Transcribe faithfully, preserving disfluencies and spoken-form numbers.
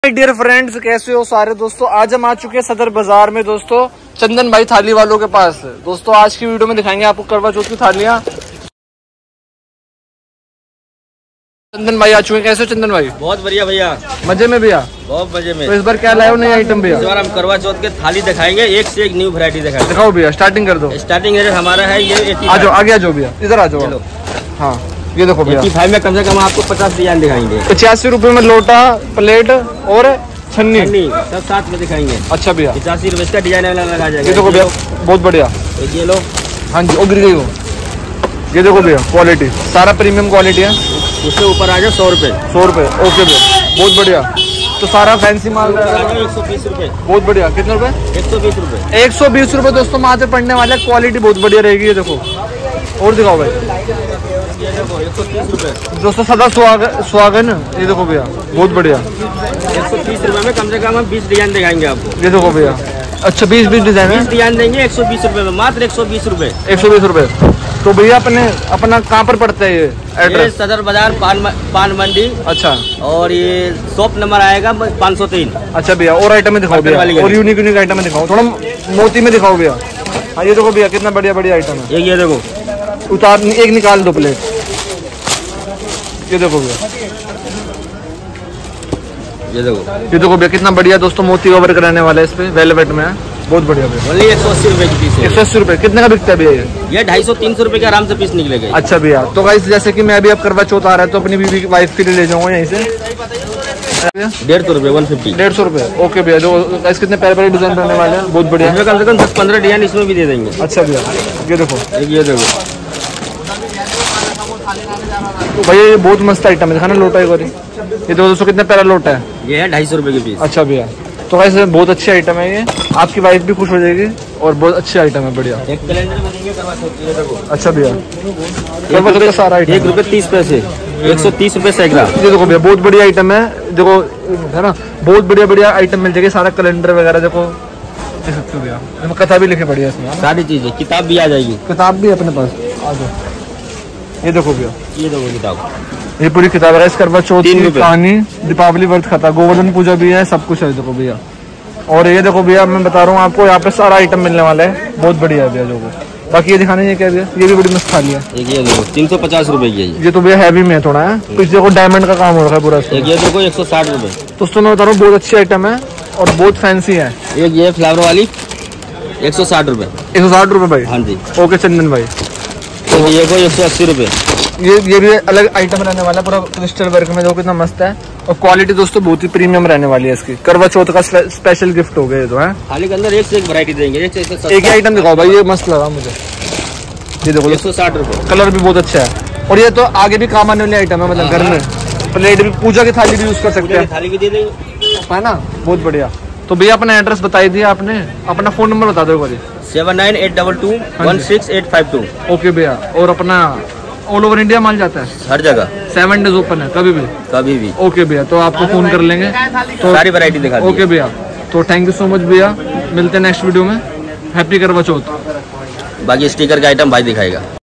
Dear friends, कैसे हो सारे दोस्तों। आज हम आ चुके हैं सदर बाजार में दोस्तों, चंदन भाई थाली वालों के पास। दोस्तों आज की वीडियो में दिखाएंगे आपको करवा चौथ की थालियां। चंदन भाई आ चुके हैं। कैसे हो चंदन भाई? बहुत बढ़िया भैया, मजे में भैया, बहुत मजे में। तो इस बार क्या लाए हो नई आइटम भैया? इस बार हम करवा चौथ के थाली दिखाएंगे, एक से एक न्यू वैरायटी दिखाएंगे। दिखाओ भैया, स्टार्टिंग कर दो। स्टार्टिंग रेट हमारा है ये आ जाओ, आगे आ जाओ भैया, इधर आ जाओ। हाँ ये देखो भैया, फाइव में कम से कम आपको पचास डिजाइन दिखाएंगे। पचासी रुपए में लोटा, प्लेट और छन्नी सब साथ में दिखाएंगे। अच्छा भैया, पचासी रुपए का डिजाइन लगा जाएगा। ये देखो भैया, बहुत बढ़िया। ये लो, हाँ जी, ओ गिर गई वो। ये देखो भैया, क्वालिटी सारा प्रीमियम क्वालिटी है। उससे ऊपर आ जाए सौ रुपए सौ रुपए ओके भैया, बहुत बढ़िया। तो सारा फैंसी माल एक सौ बीस रुपए। बहुत बढ़िया। कितने रुपए? एक सौ बीस रुपए। एक सौ बीस रुपए दोस्तों माथे पड़ने वाले, क्वालिटी बहुत बढ़िया रहेगी। ये देखो और दिखाओ भाई। ये देखो एक सौ तीस रुपए दोस्तों सदा सुहागन सुहागन। ये देखो भैया, बहुत बढ़िया। एक सौ तीस रुपए में कम से कम हम बीस डिजाइन दिखाएंगे आपको। ये देखो भैया, अच्छा बीस बीस डिजाइन है, डिजाइन देंगे एक सौ बीस रुपए में, मात्र एक सौ बीस रुपए। एक सौ बीस रुपए। तो भैया अपने अपना कहाँ पर पड़ता है ये एड्रेस? सदर बाजार पान पान मंडी। अच्छा, और ये शॉप नंबर आएगा पाँच सौ तीन। अच्छा भैया, और आइटम में दिखाओ भैया, और यूनिक यूनिक आइटम में दिखाओ, थोड़ा मोती में दिखाओ भैया। हाँ ये देखो भैया, कितना बढ़िया बढ़िया आइटम है। एक ये देखो, उतार एक निकाल दो प्लेट। ये देखो भैया, ये देखो, ये देखो भैया, कितना बढ़िया दोस्तों, मोती वर्क रहने वाला है इस पे, वेलवेट में है, बहुत बढ़िया भैया। ओनली एक सौ अस्सी रुपए की पीस है। एक सौ अस्सी रुपए। कितने का बिकता है भैया ये? ये ढाई सौ तीन सौ रुपए के आराम से पीस निकलेगा। अच्छा भैया, तो गाइस जैसे कि मैं अभी अब करवा चौथ आ रहा है तो अपनी बीवी वाइफ के लिए ले जाऊंगा यहीं से। डेढ़ सौ रुपए, वन फिफ्टी। डेढ़ सौ रुपए ओके भैया। जो गाइस कितने प्यारे प्यारे डिजाइन रहने वाले हैं, बहुत बढ़िया। कम से कम दस पंद्रह डिजाइन इसमें भी दे देंगे। अच्छा भैया, ये देखो, एक ये देखो भैया, ये बहुत मस्त आइटम है, दिखाना लोटा एक बार। ये दो दोस्तों कितना प्यारा लोटा है, ये है ढाई सौ रुपए की पीस। अच्छा भैया, तो गाइस बहुत अच्छी आइटम है ये, आपकी वाइफ भी खुश हो जाएगी और बहुत अच्छी आइटम है, बढ़िया। एक कैलेंडर में देंगे करवा चौथ की, ये देखो। अच्छा भैया, करवा चौथ का सारा आइटम एक रुपए तीस पैसे, एक सौ तीस रुपए सैकड़ा। ये देखो भैया, बहुत बढ़िया आइटम है, देखो है ना, बहुत बढ़िया बढ़िया आइटम मिल जाएगी। सारा कैलेंडर वगैरह देखो, देख सकते हो भैया, कथा भी लिखे बढ़िया इसमें, सारी चीजें, किताब भी आ जाएगी। किताब भी अपने पास आ जाओ। ये देखो भैया, ये देखो किताब, ये पूरी किताब है, करवा चौथ की कहानी, दीपावली व्रत कथा, गोवर्धन पूजा भी है, सब कुछ है। देखो भैया, और ये देखो भैया, मैं बता रहा हूँ आपको, यहाँ पे सारा आइटम मिलने वाला है, बहुत बढ़िया है भैया। जो बाकी ये दिखाने ये क्या भैया, ये भी बड़ी मस्त थाली है। एक ये देखो तीन सौ पचास रुपए की है। ये तो भैया हैवी में है थोड़ा है, कुछ देखो डायमंड का काम हो रहा है पूरा। एक ये देखो एक सौ साठ रुपए। दोस्तों मैं बता रहा हूँ, बहुत अच्छी आइटम है और बहुत फैंसी है। एक ये फ्लावर वाली एक सौ साठ रुपए। एक सौ साठ रुपए भाई? हाँ जी। ओके चंदन भाई, तो ये को एक सौ अस्सी रुपए। ये ये भी अलग आइटम रहने वाला है, पूरा क्रिस्टल वर्क में, जो कितना मस्त है। और क्वालिटी दोस्तों बहुत ही प्रीमियम रहने वाली है इसकी, करवा चौथ का स्पेशल गिफ्ट हो गया तो है। थाली के अंदर एक से एक वैरायटी देंगे। एक एक ही आइटम दिखाओ भाई, ये मस्त लगा मुझे। ये देखो एक सौ साठ रुपए, कलर भी बहुत अच्छा है, और ये तो आगे भी काम आने वाली आइटम है, मतलब घर में प्लेट भी, पूजा की थाली भी यूज कर सकते हैं, थाली भी दे देंगे, है ना, बहुत बढ़िया। तो भैया अपना एड्रेस बताई दिया आपने, अपना फोन नंबर बता दो भाई। Seven nine eight double two one six eight five two. Okay भैया, और अपना ऑल ओवर इंडिया माल जाता है? हर जगह, सेवन डेज ओपन है, कभी भी कभी भी। ओके भैया, तो आपको फोन कर लेंगे तो सारी वैरायटी दिखा देंगे। ओके भैया, तो थैंक यू सो मच भैया, मिलते हैं नेक्स्ट वीडियो में। हैप्पी करवा चौथ। बाकी स्टिकर का आइटम भाई दिखाएगा।